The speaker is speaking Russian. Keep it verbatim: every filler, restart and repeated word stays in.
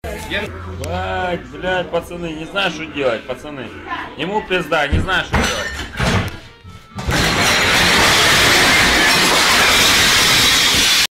Блядь, блядь, пацаны, не знаю, что делать, пацаны. Ему пизда, не знаю, что делать.